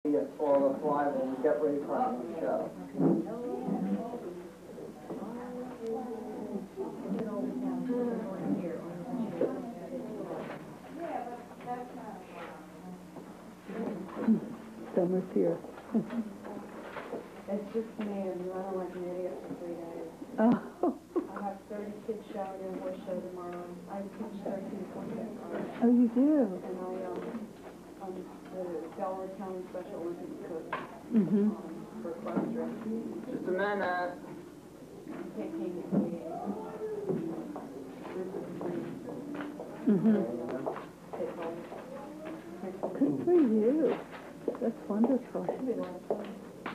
For the fly when we get ready for our show. Summer's here. It's just me and running like an idiot for 3 days. Oh. I have 30 kids showing in voice show tomorrow. I teach 13 points. Oh, you do? And I'm the Delaware County Special Olympic cook for equestrian. Just a minute. Taking a group of 3 Good for you. That's wonderful. Should be a lot of fun.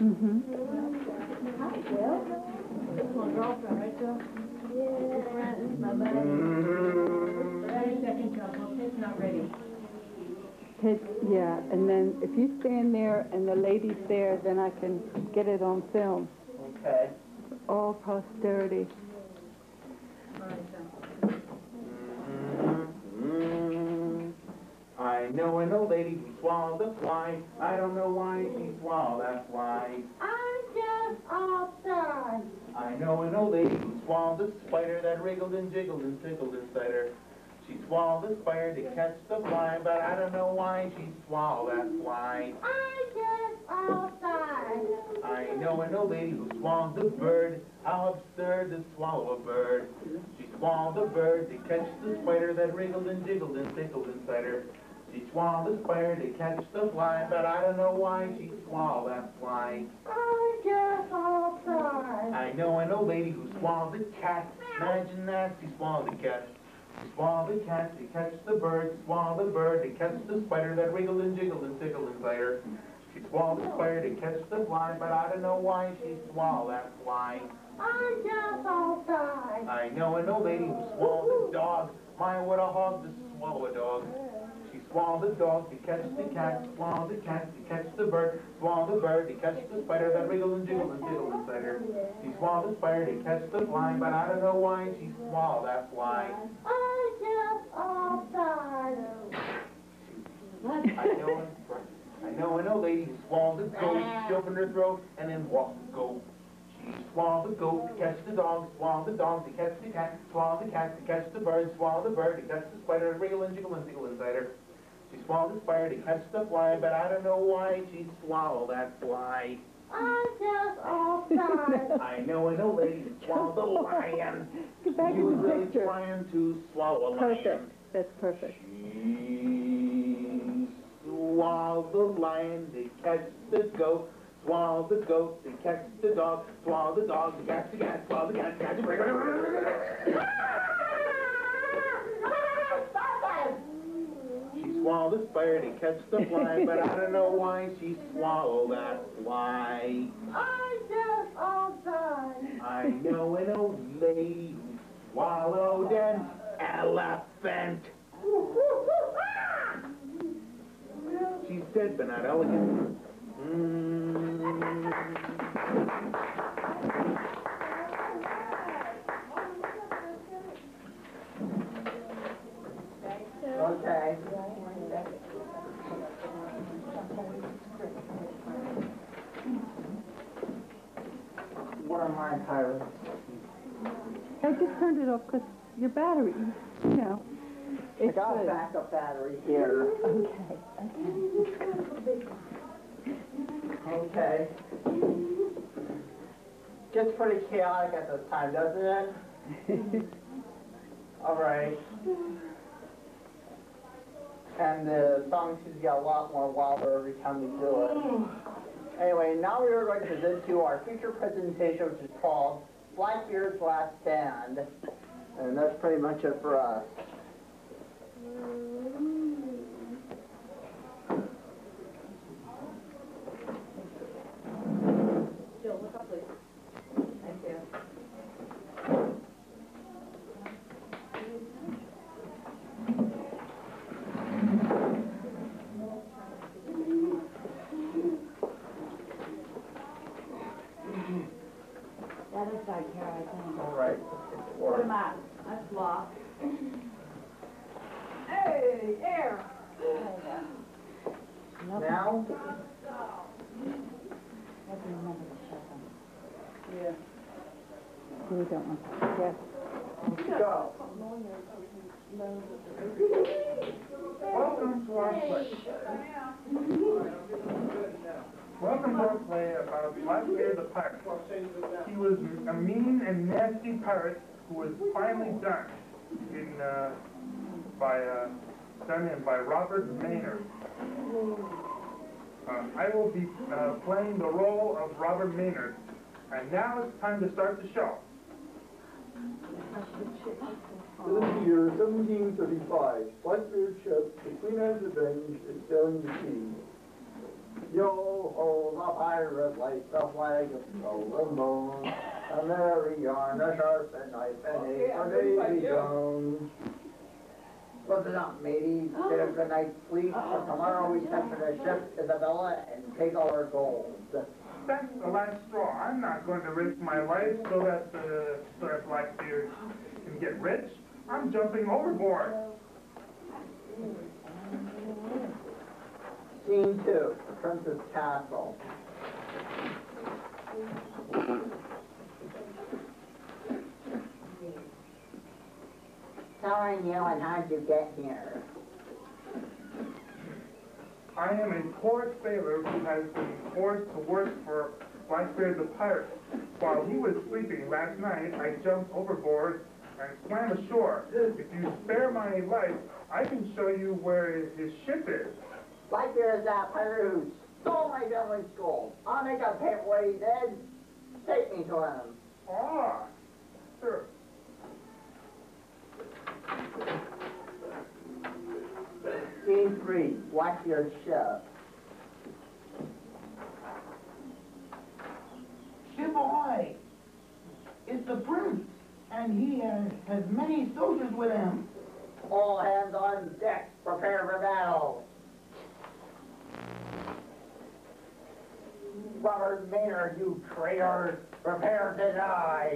Hi, Jill. This is my girlfriend, right, Jill? Yeah. Friend, my buddy. 30 seconds, Jill. It's not ready. Yeah, and then if you stand there and the lady's there, then I can get it on film. Okay. For all posterity. I know an old lady who swallowed a fly. I don't know why she swallowed that fly. I'm just outside. I know an old lady who swallowed a spider that wriggled and jiggled and tickled inside her. She swallowed the spider to catch the fly, but I don't know why she swallowed that fly. I'm just outside. I know an old lady who swallowed the bird. How absurd to swallow a bird. She swallowed the bird to catch the spider that wriggled and jiggled and tickled inside her. She swallowed the spider to catch the fly, but I don't know why she swallowed that fly. I'm just outside. I know an old lady who swallowed the cat. Imagine that, she swallowed the cat. She swallowed the cat to catch the bird, swallowed the bird to catch the spider that wriggled and jiggled and tickled inside her. She swallowed the spider to catch the fly, but I don't know why she swallowed that fly. I'm just outside. I know an old lady who swallowed a dog. My, what a hog to swallow a dog. She swallowed the dog to catch the cat, swallowed the cat to catch the bird, swallowed the bird to catch the spider that wriggled and jiggled and tickled inside her. She swallowed the spider to catch the fly, but I don't know why she swallowed that fly. I'm just outside. I know an old lady who swallowed a goat, she opened her throat, and then walked the goat. She swallowed the goat to catch the dog, swallowed the dog to catch the cat, swallowed the cat to catch the bird, swallowed the bird to catch the spider, wriggle and jiggle and tickle inside her. She swallowed the spider to catch the fly, but I don't know why she swallowed that fly. I'm just outside. I know an old lady who swallowed the lion. Get back She in was the really picture. trying to swallow a lion. Perfect. That's perfect. She swallowed the lion to catch the goat, swallowed the goat to catch the dog, swallowed the dog to catch the cat, swallowed the cat to catch the bird. She swallowed the spider to catch the fly, but I don't know why she swallowed that fly. I'm just outside. I know an old lady who swallowed an elephant. She's dead but not elegant. Okay. What are my tires? I just turned it off because your battery, you know. I got a good. backup battery here. Okay. Okay. Gets pretty chaotic at this time, doesn't it? All right. And the song seems to get a lot more wilder every time we do it. Anyway, now we are going to present to you our feature presentation, which is called Blackbeard's Last Stand. And that's pretty much it for us. Jill, look up, please. Thank you. That is like here, I think. All right. Put him out. That's locked. Hey, air. Now, we don't want to forget. Go. Welcome to our play. Welcome to our play about Blackbeard the pirate. He was a mean and nasty pirate who was finally done by Robert Maynard. I will be playing the role of Robert Maynard, and now it's time to start the show. This is the year 1735. Blackbeard's ship, the Queen Anne's Revenge, is sailing the sea. Yo ho, the pirate lights the flag of the golden moon. A merry yarn, a sharp and knife, and a for Davy Jones. Listen up, mateys. Get a good night's sleep. For tomorrow we set for the ship Isabella and take all our gold. That's the last straw. I'm not going to risk my life so that Blackbeard can get rich. I'm jumping overboard. Scene 2, the Prince's Castle. Telling you, and how'd you get here? I am a poor sailor who has been forced to work for Blackbeard the pirate. While he was sleeping last night, I jumped overboard and swam ashore. If you spare my life, I can show you where his ship is. Blackbeard is that pirate who stole my family's gold. I'll make a pay for what he did. Take me to him. Ah, sure. Scene 3, Blackbeard's ship. Ship ahoy! It's the prince, and he has many soldiers with him. All hands on deck. Prepare for battle. Robert Maynard, you traitor, prepare to die.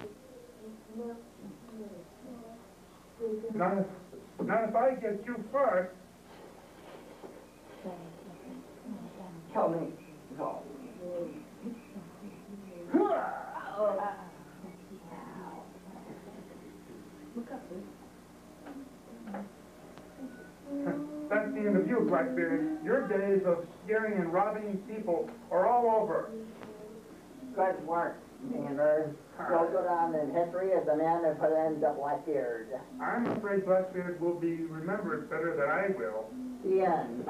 Not if I get you first. Tell me, go. That's the end of you, Blackbeard. Your days of scaring and robbing people are all over. Good work, Maynard. You'll go down in history as the man that put in the Blackbeard. I'm afraid Blackbeard will be remembered better than I will. The end.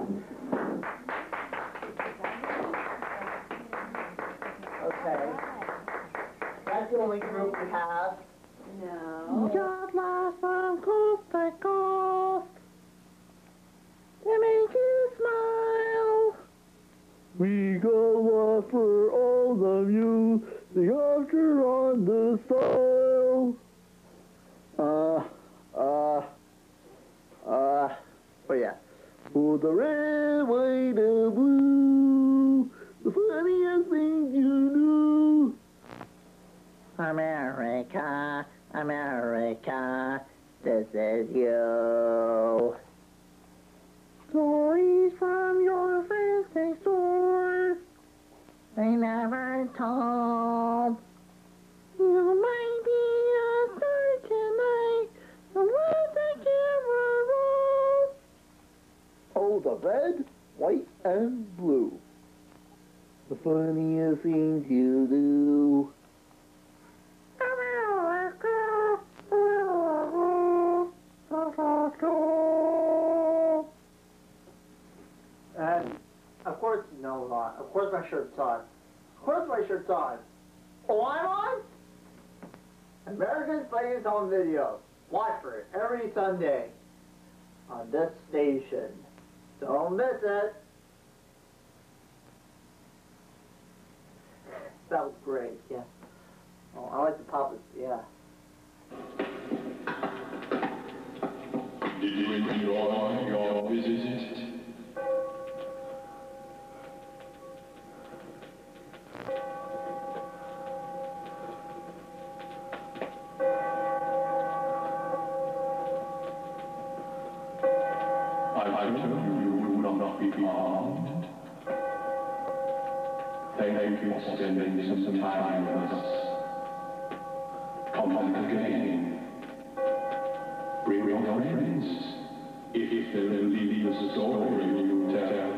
Okay. That's the only group we have. No. Just last from coast to coast. They make you smile. We got one for all of you, the after on the soil. Oh yeah. For the red, white, and blue, the funniest thing you knew. America, America, this is you. Stories from your friends next door. They never told. You might be a star tonight, but let the camera roll. Oh, the red, white, and blue. The funniest things you do. And of course, no, not. Of course my shirt's on. Of course my shirt's on. Oh, I'm on? America's Funniest Home Videos. Watch for it every Sunday on this station. Don't miss it. That was great, yeah. Oh, I like the puppets, yeah. Did you enjoy your visit? I told you would not be harmed. Thank you for spending some time with us. come back again. Bring your friends, if they'll believe the story you tell.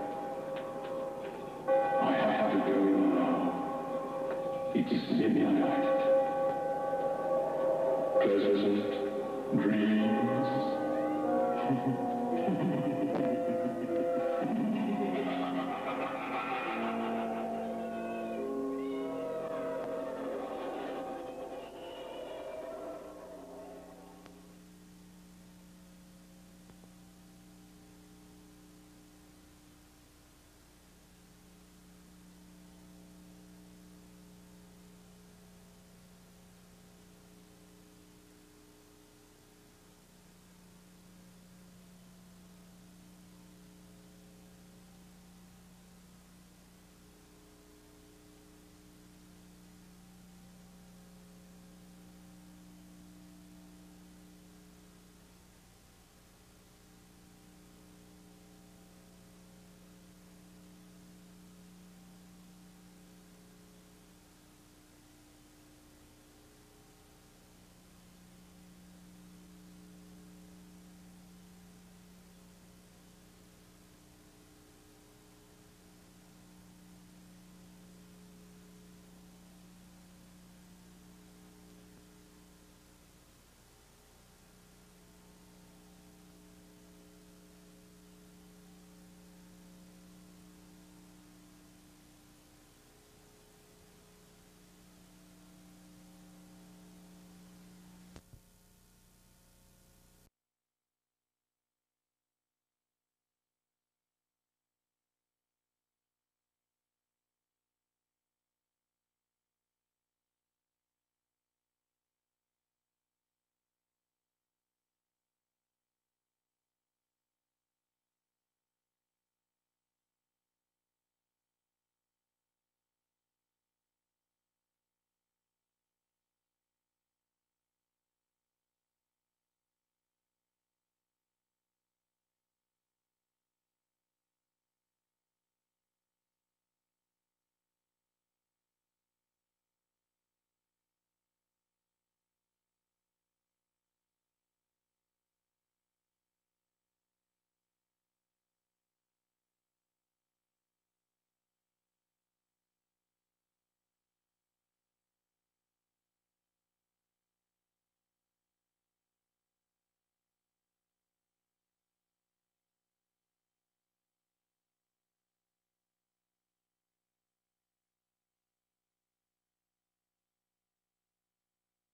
I have to go now. It's midnight. Pleasant dreams.